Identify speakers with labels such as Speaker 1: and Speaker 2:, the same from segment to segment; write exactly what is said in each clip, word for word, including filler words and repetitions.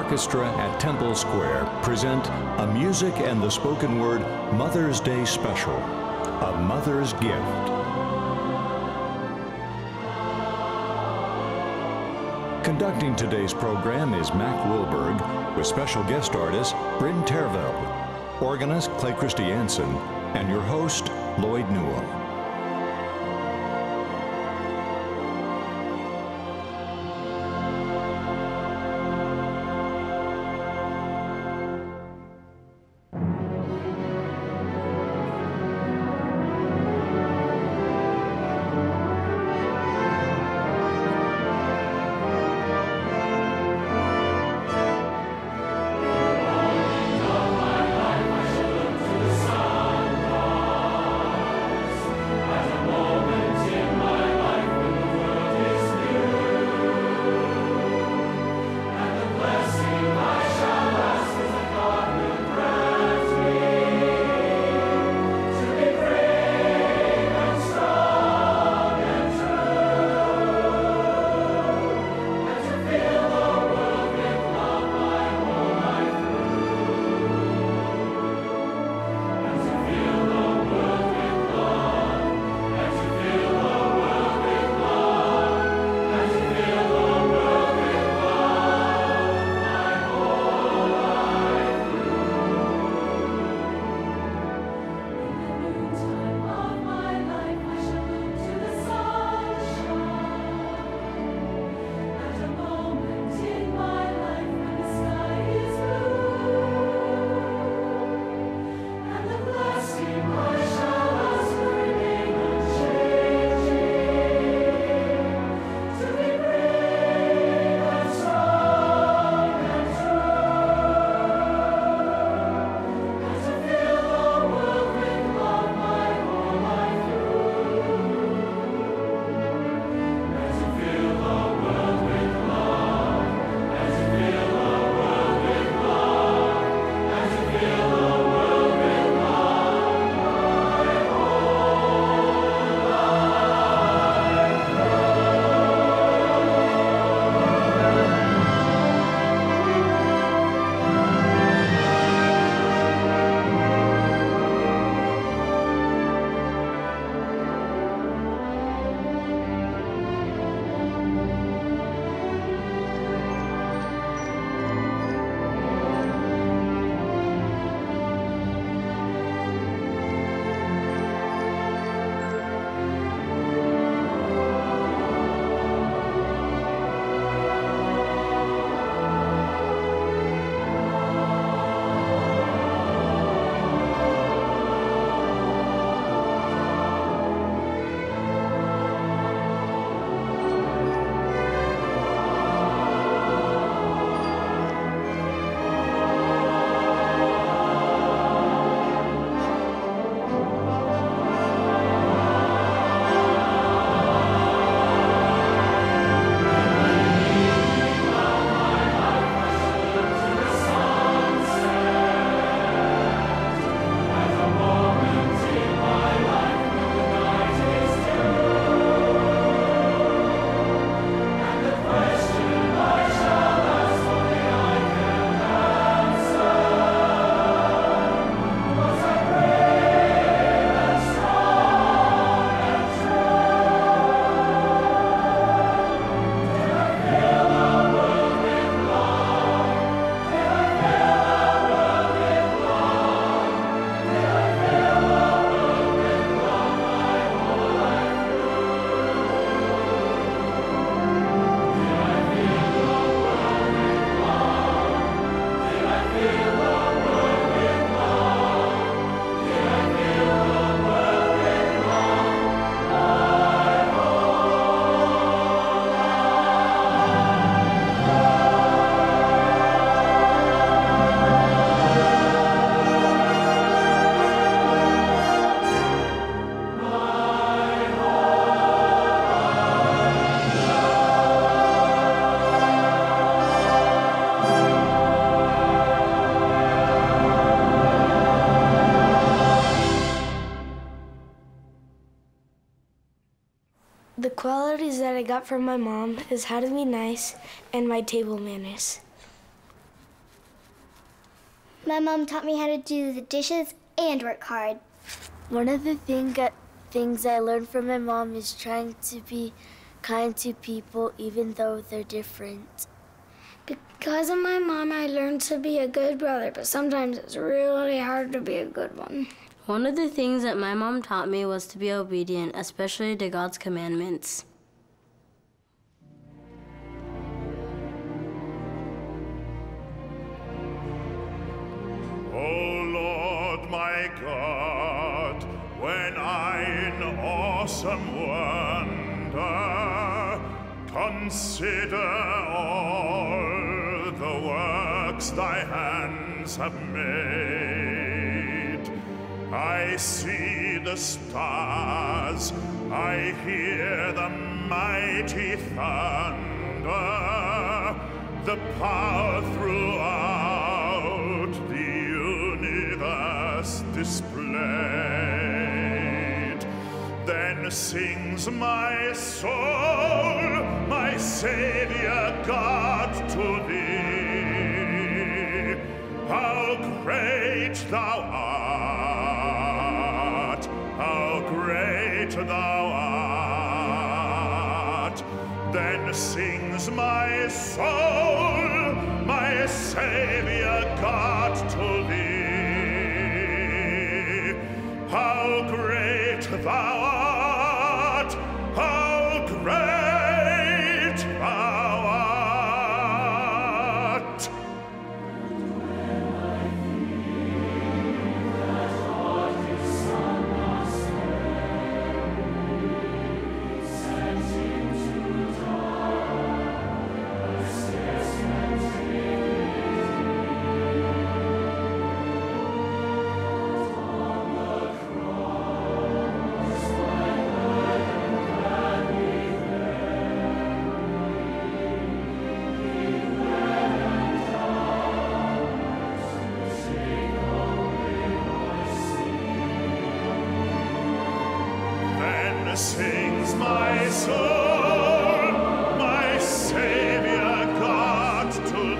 Speaker 1: Orchestra at Temple Square present a music and the spoken word Mother's Day Special, A Mother's Gift. Conducting today's program is Mac Wilberg, with special guest artist Bryn Terveld, organist Clay Christiansen, and your host, Lloyd Newell.
Speaker 2: The qualities that I got from my mom is how to be nice and my table manners. My mom taught me how to do the dishes and work hard.
Speaker 3: One of the thing, uh, things I learned from my mom is trying to be kind to people even though they're different.
Speaker 2: Because of my mom, I learned to be a good brother, but sometimes it's really hard to be a good one.
Speaker 4: One of the things that my mom taught me was to be obedient, especially to God's commandments.
Speaker 5: O Lord my God, when I in awesome wonder consider all the works thy hands have made, I see the stars, I hear the mighty thunder, the power throughout the universe displayed. Then sings my soul, my Savior God, to thee. How great thou art, how great thou art. Then sings my soul, my Savior God, to thee. How great thou art, how great thou art. Sings my soul, my Savior God, to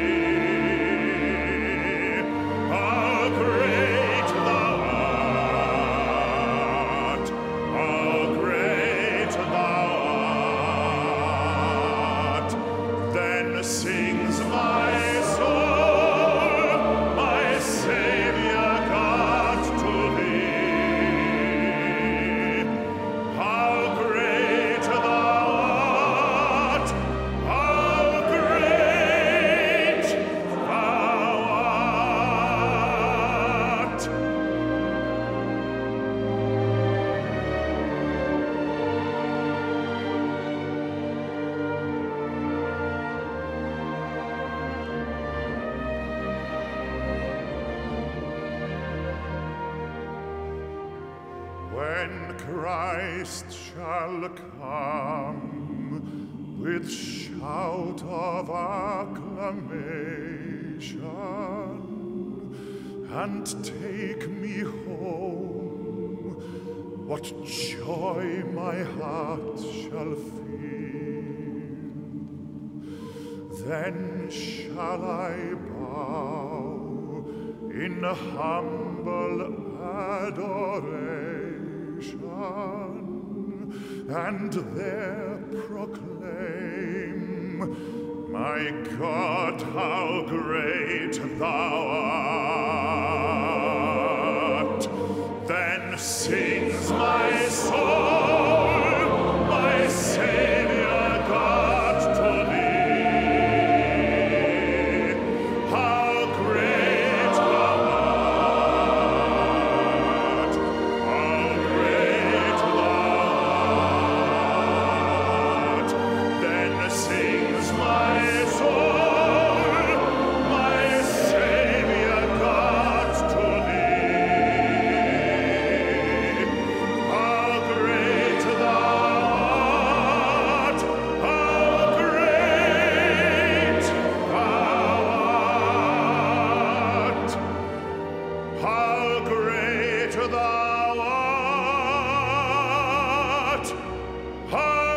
Speaker 5: thee. How great thou art, how great thou art. Then sings my soul, my Savior God, to thee. How great thou art, how great thou art. When Christ shall come with shout of acclamation and take me home, what joy my heart shall feel. Then shall I bow in humble adoration and there proclaim, my God, how great thou art. Then sings my soul, my Savior God, to thee. How great thou art, how great thou art. Then sings my soul, my Savior God, to thee. How great thou art, how great thou art. How great thou art, how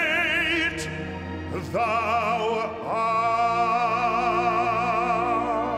Speaker 5: great thou art.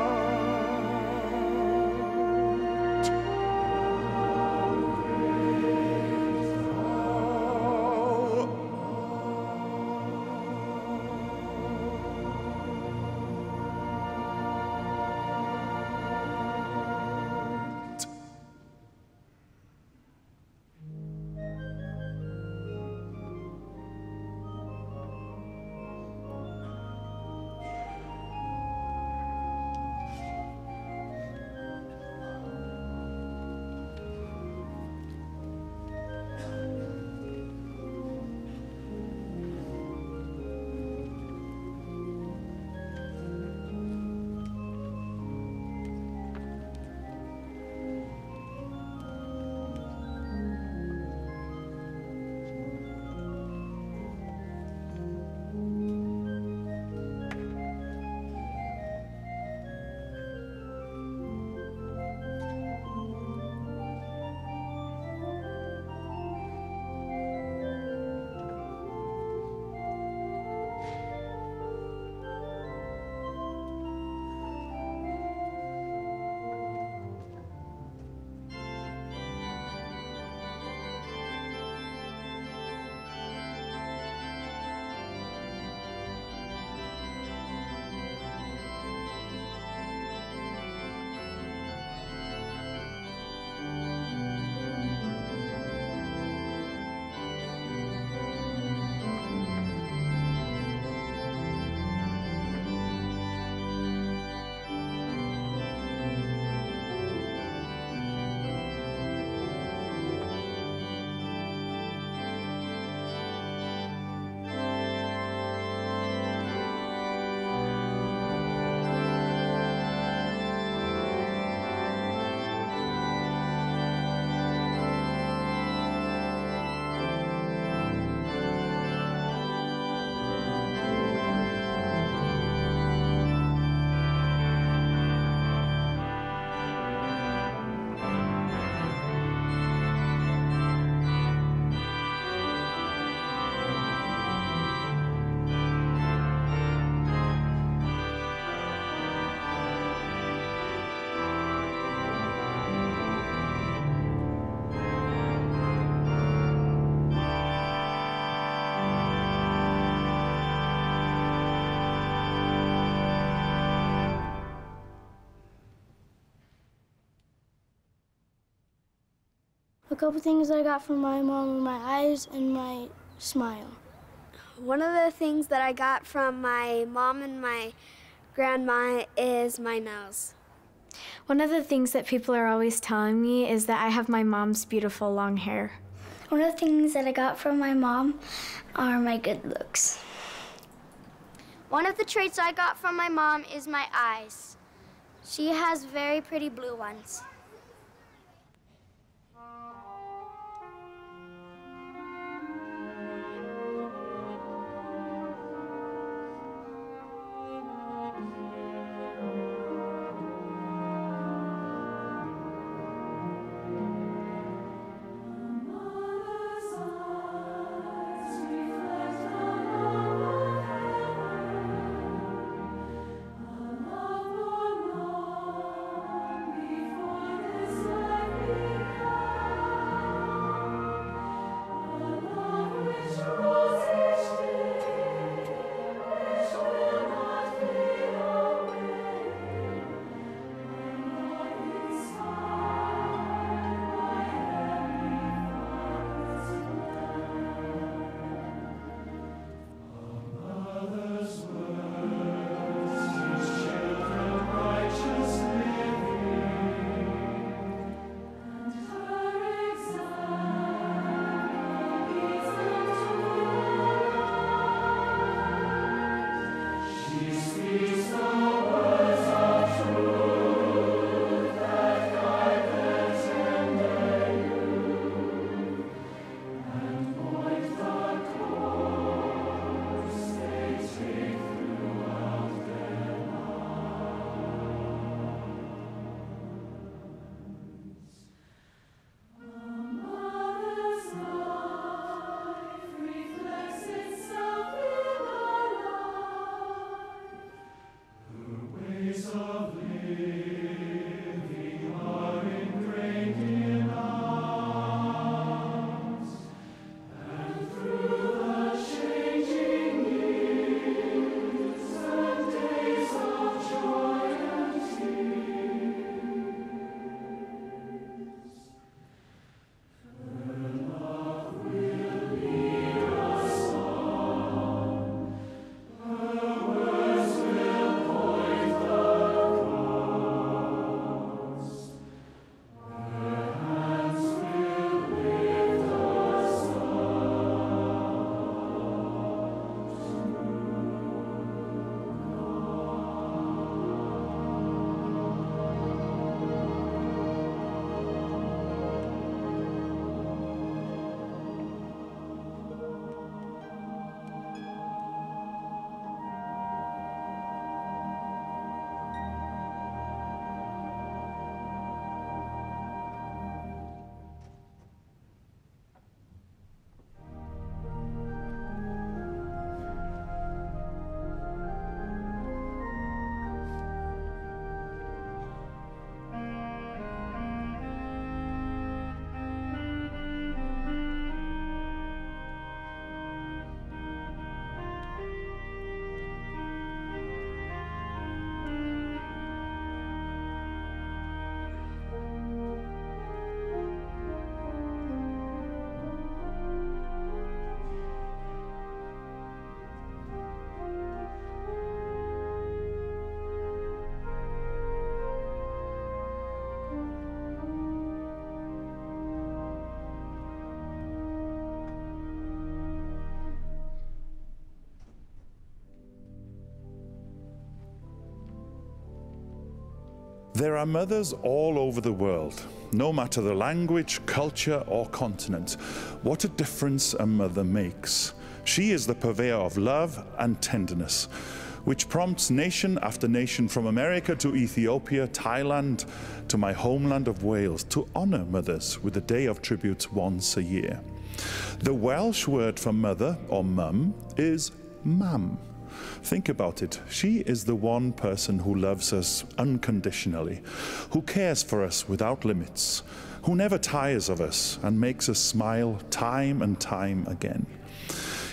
Speaker 2: A couple things I got from my mom were my eyes and my smile.
Speaker 6: One of the things that I got from my mom and my grandma is my nose.
Speaker 7: One of the things that people are always telling me is that I have my mom's beautiful long hair.
Speaker 2: One of the things that I got from my mom are my good looks.
Speaker 6: One of the traits I got from my mom is my eyes. She has very pretty blue ones.
Speaker 8: There are mothers all over the world, no matter the language, culture, or continent. What a difference a mother makes. She is the purveyor of love and tenderness, which prompts nation after nation from America to Ethiopia, Thailand, to my homeland of Wales, to honor mothers with a day of tribute once a year. The Welsh word for mother or mum is mam. Think about it. She is the one person who loves us unconditionally, who cares for us without limits, who never tires of us and makes us smile time and time again.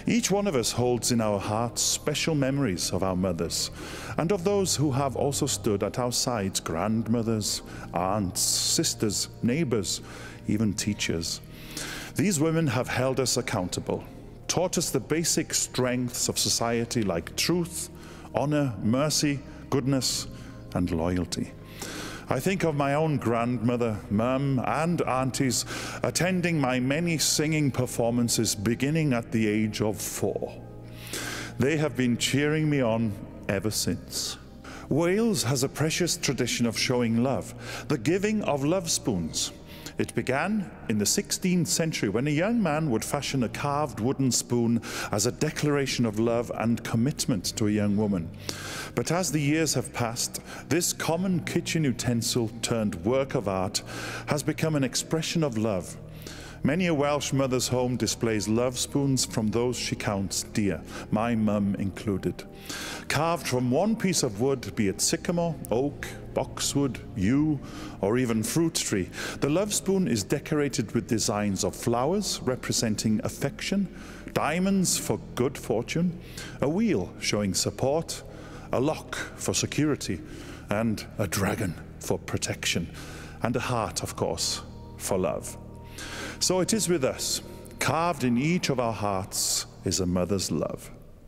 Speaker 8: Each one of us holds in our hearts special memories of our mothers and of those who have also stood at our sides, grandmothers, aunts, sisters, neighbors, even teachers. These women have held us accountable, taught us the basic strengths of society like truth, honor, mercy, goodness, and loyalty. I think of my own grandmother, mum, and aunties attending my many singing performances beginning at the age of four. They have been cheering me on ever since. Wales has a precious tradition of showing love, the giving of love spoons. It began in the sixteenth century when a young man would fashion a carved wooden spoon as a declaration of love and commitment to a young woman. But as the years have passed, this common kitchen utensil turned work of art has become an expression of love. Many a Welsh mother's home displays love spoons from those she counts dear, my mum included. Carved from one piece of wood, be it sycamore, oak, boxwood, yew, or even fruit tree, the love spoon is decorated with designs of flowers representing affection, diamonds for good fortune, a wheel showing support, a lock for security, and a dragon for protection, and a heart, of course, for love. So it is with us. Carved in each of our hearts is a mother's love.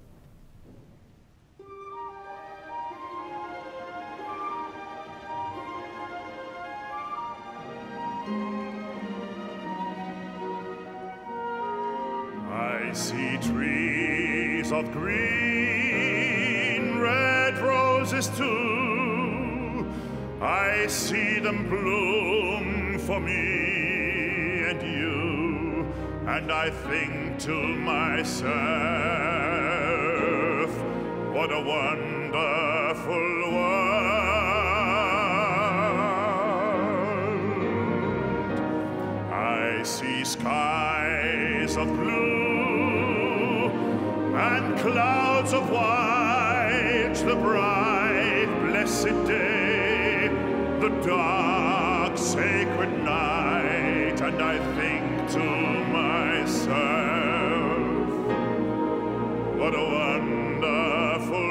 Speaker 5: I see trees of green, red roses too. I see them bloom for me and you, and I think to myself, what a wonderful world. I see skies of blue and clouds of white, the bright, blessed day, the dark, sacred night, and I think to myself, what a wonderful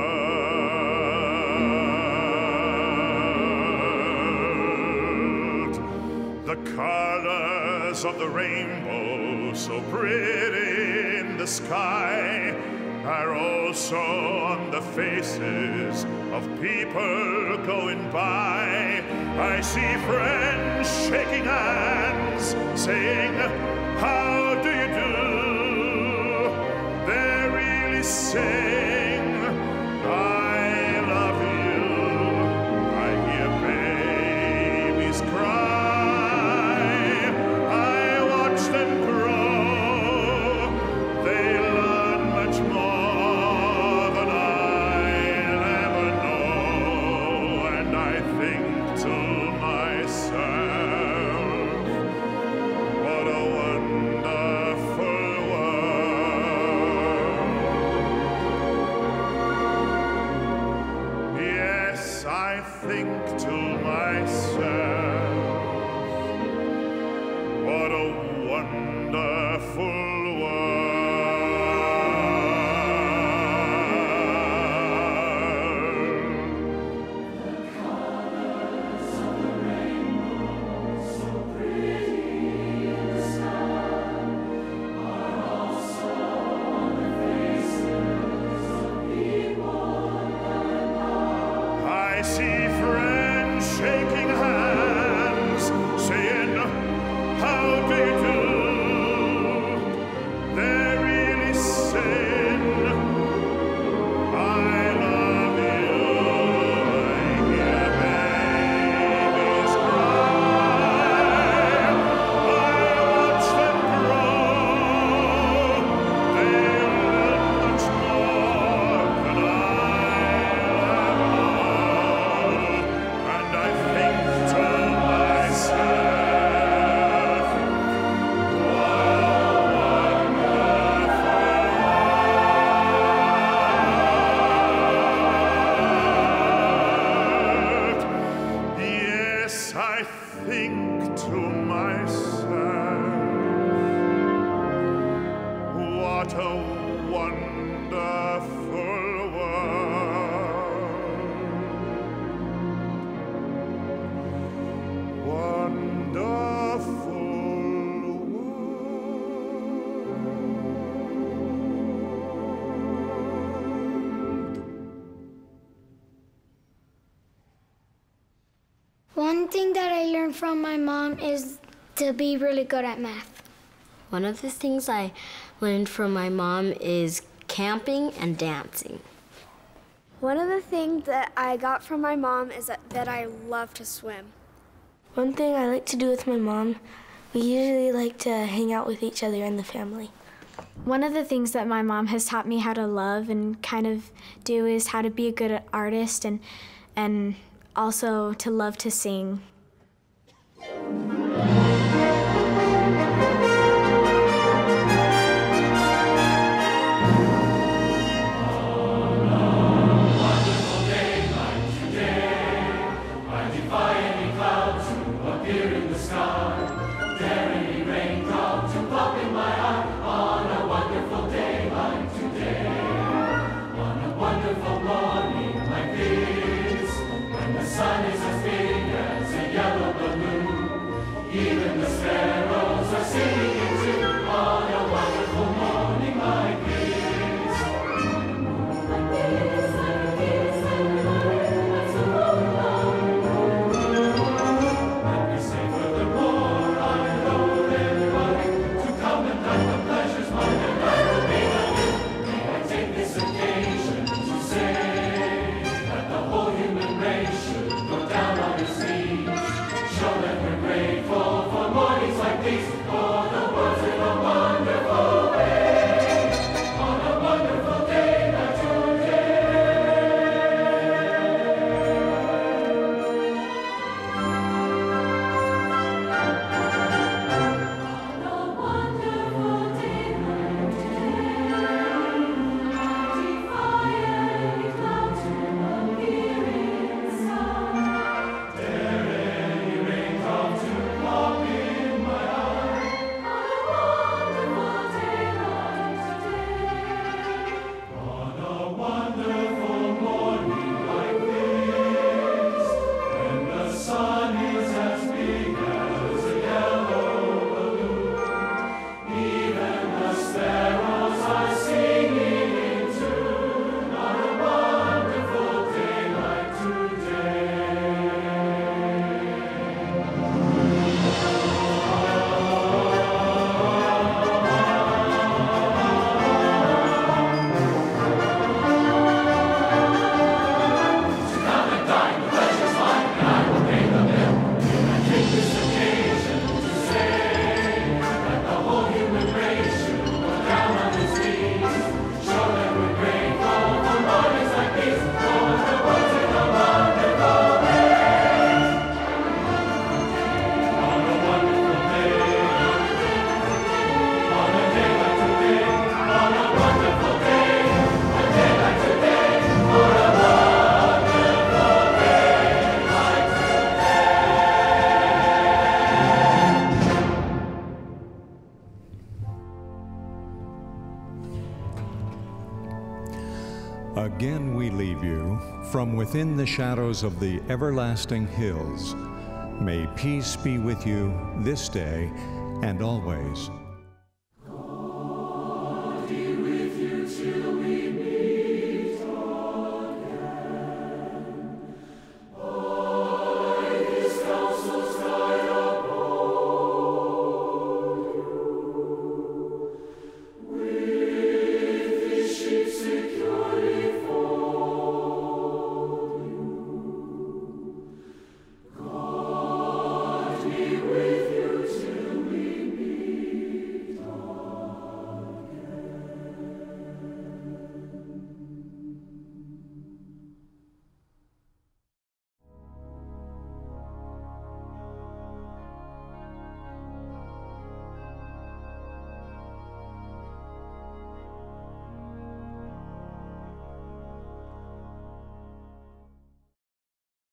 Speaker 5: world. The colors of the rainbow, so pretty in the sky, are also on the faces of people going by. I see friends shaking hands, saying, how do you do? They're really saying, I love you. I hear babies cry. I watch them grow. They learn much more than I'll ever know. And I think to myself, what a wonderful world. Yes, I think to myself, what a wonderful world. I see friends shaking hands, saying, how do you do? They're really saying, I love you. I hear babies cry. I watch them grow. They learn much more than I'll ever know. And I think to myself, what a wonderful world. Yes, I think to myself, what What a wonderful world. Wonderful world.
Speaker 2: One thing that I learned from my mom is to be really good at math.
Speaker 4: One of the things I learned from my mom is camping and dancing.
Speaker 9: One of the things that I got from my mom is that, that I love to swim.
Speaker 3: One thing I like to do with my mom, we usually like to hang out with each other and the family.
Speaker 7: One of the things that my mom has taught me how to love and kind of do is how to be a good artist and, and also to love to sing.
Speaker 1: Again we leave you from within the shadows of the everlasting hills. May peace be with you this day and always.